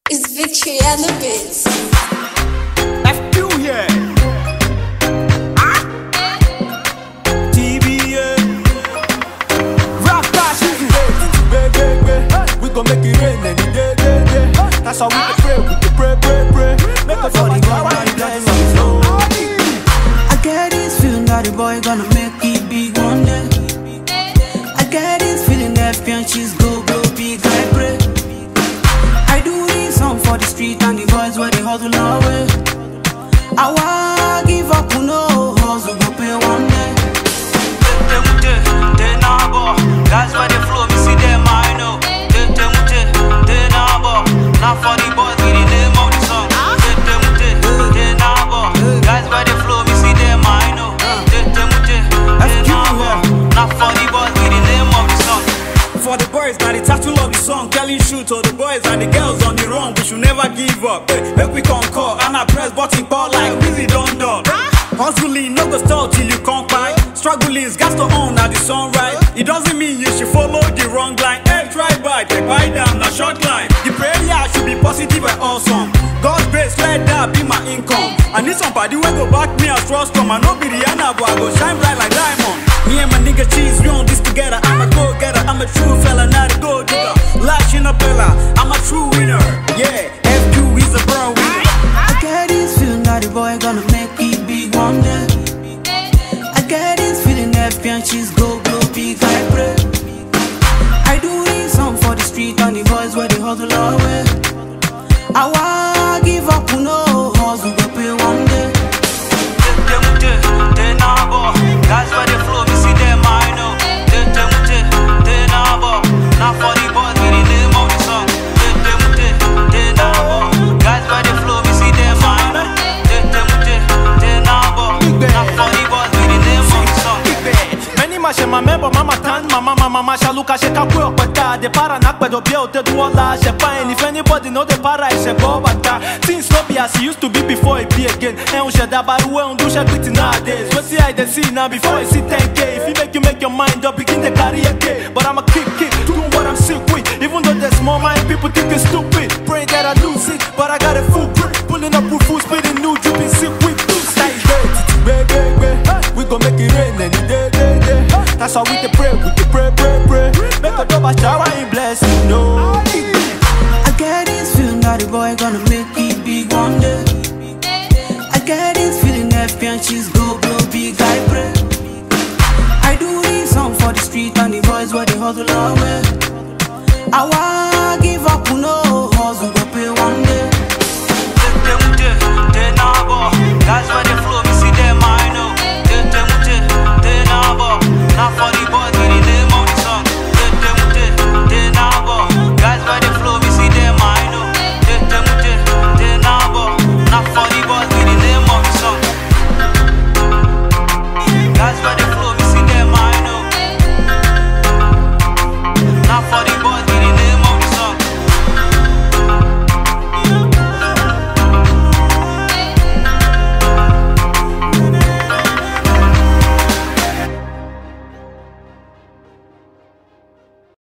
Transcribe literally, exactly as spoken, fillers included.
It's victory and the biz. F Q here. Ah. T V A. Rapstar, Shizle. We gon' make it rain any day, day, day. That's how we can pray, we can pray, pray, pray. Make us all the God, I get this feeling that the boy gonna make it big one day. I get this feeling that F P and she's go, go big, I pray. I do this song for the street and the boys where they hustle away. I wanna give up, who know, hustle go pay one day. They, they, they, nah, boy. Guys where they flow, me see them, I know. They, they, they, they, nah, boy. Not for the boys, we the name of the song. They, they, they, they, nah, boy. Guys where they flow, me see them, I know. They, they, they, they, nah, boy. Not for the boys, we the name of the song. For the boys, now the title of the song, telling shoot to the boys and the girls on the run. We should never give up. Hey, make we conquer, and I press button call like really don't done. Hustling, no go stop till you come by. Struggling, got to own at the sunrise. It doesn't mean you should follow the wrong line. Hey, try by, take by down, a short line. The prayer should be positive and awesome. God's grace, let that be my income. I need somebody who go back me as trust come. I know be Rihanna, but I go shine bright like diamond. Me and my nigga cheese, we on this together. I'm a go-getter, I'm a true fella, not a go-digger. Lash in a pillar, I'm a true winner. Yeah, F Q is a burn winner. I get this feeling that the boy gonna make it big one day. I get this feeling that F P and she's go, go big, I pray. I do this song for the street and the boys where they hustle away. I wanna give up, who know, hustle go pay one day. They, they, they, nah, boy. Guys where they flow, me see them, I know. They, they, they, they, nah, boy. Not for the boys, we the name of the song. They, they, they, they, nah, boy. Guys where they flow, me see them, I know. They, they, they, they, nah, boy. Not for the boys, we the name of the song. Many mashe mamembo mama tan mama mama masha luka she kakwe okweta de para nakwe do bia ote do all she fine. If anybody know the para she go bata. Things no be as it used to be before it be again. And she da baru we on do she pretty nowadays. What see I dey see now before I see ten K. If you make you make your mind up, begin the carry a K. But I'm a kick kick, doing what I'm sick with. Even though there's more mind, people think it's stupid. Pray that I lose it, but I got a full grip. Pulling up with full speed and new dripping sick with blue style. We gon' make it rain any day, day, day. That's how we can pray, we can pray, pray, pray. Make a double shower and bless you, no. I get this feeling that the boy gonna make it big one day. I get this feeling that F P and she's go, go big, I pray. I do this song for the street and the boys where they hustle away. I want